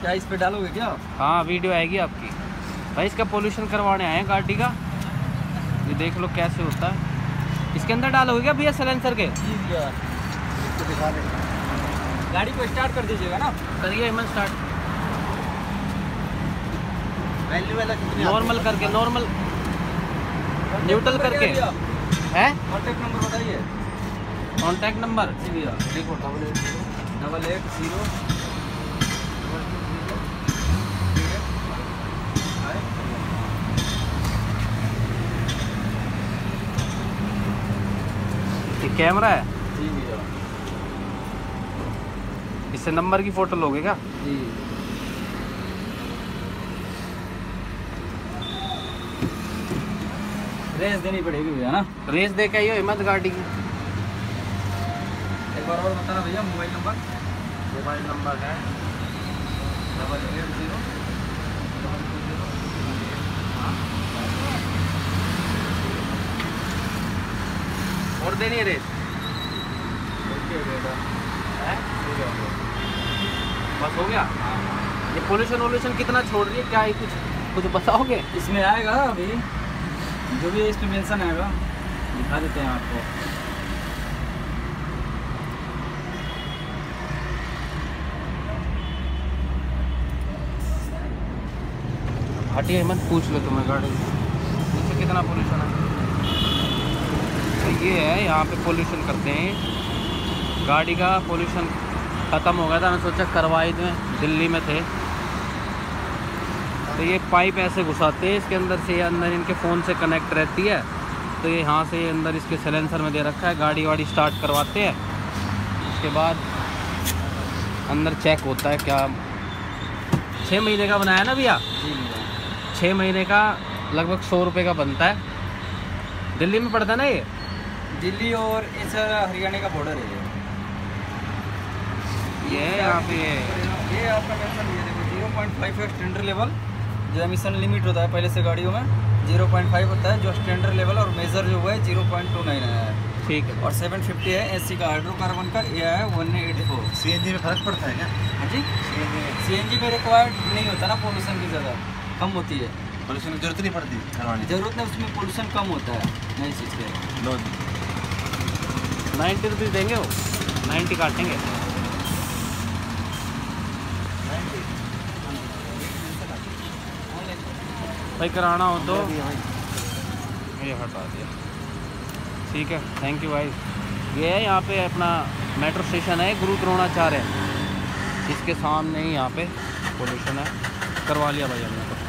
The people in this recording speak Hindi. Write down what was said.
क्या इस पे डालोगे क्या? हाँ वीडियो आएगी आपकी। भाई इसका पोल्यूशन करवाने आए हैं गाड़ी का, ये देख लो कैसे होता है। इसके अंदर डालोगे क्या भैया साइलेंसर के? जी भैया इसको दिखा दें। गाड़ी को स्टार्ट कर दीजिएगा ना। करिए हेमंत स्टार्ट। वैल्यू वाला नॉर्मल करके, नॉर्मल न्यूट्रल करके है। कॉन्टैक्ट नंबर बताइए। कॉन्टैक्ट नंबर जी भैया देखो 8880। ये कैमरा है, जी भैया इससे नंबर की फोटो लोगे क्या? जी। रेस देनी पड़ेगी भैया ना। रेस दे के आइयो हिम्मत गाड़ी की। एक बार और बताना भैया मोबाइल नंबर। मोबाइल नंबर है 8880। और देनी है रेस। बस हो गया। ये पोल्यूशन वोल्यूशन कितना छोड़ रही है, क्या है कुछ बताओगे? इसमें आएगा अभी जो भी इस पे मेंशन आएगा दिखा देते हैं आपको। हटिए हिम्मत, पूछ लो तुम्हें गाड़ी नीचे कितना पोल्यूशन है। तो ये है यहाँ पे पोल्यूशन करते हैं। गाड़ी का पोल्यूशन ख़त्म हो गया था, मैं सोचा करवा ही दूँ, दिल्ली में थे। तो ये पाइप ऐसे घुसाते हैं इसके अंदर से, ये अंदर इनके फ़ोन से कनेक्ट रहती है। तो ये यहाँ से अंदर इसके साइलेंसर में दे रखा है। गाड़ी वाड़ी स्टार्ट करवाते हैं, उसके बाद अंदर चेक होता है क्या। 6 महीने का बनाया ना भैया? जी भैया 6 महीने का लगभग 100 रुपये का बनता है। दिल्ली में पड़ता है ना ये? दिल्ली और इस हरियाणा का बॉर्डर है ये है यहाँ पे। ये आपका मेंशन ये देखो 0.5 है स्टैंडर्ड लेवल, जो एमिशन लिमिट होता है पहले से गाड़ियों में 0.5 होता है जो स्टैंडर्ड लेवल, और मेजर जो हुआ है 0.29 है। ठीक है। और 750 है एससी का, हाइड्रोकार्बन का ये है 184। सीएनजी में फर्क पड़ता है क्या? हाँ जी सीएनजी में रिक्वायर्ड नहीं होता ना, पोल्यूशन की ज़्यादा कम होती है, पोल्यूशन की जरूरत नहीं पड़ती करवाने की। जरूरत नहीं, उसमें पोल्यूशन कम होता है नई चीज़ के। लो 90 रुपीज़ देंगे वो, 90 काटेंगे। भाई कराना हो तो ये हटा दिया। ठीक है, थैंक यू भाई। ये है यहाँ पे अपना मेट्रो स्टेशन है, गुरु द्रोणाचार्य, इसके सामने ही यहाँ पे पोल्यूशन है। करवा लिया भाई हमने तो।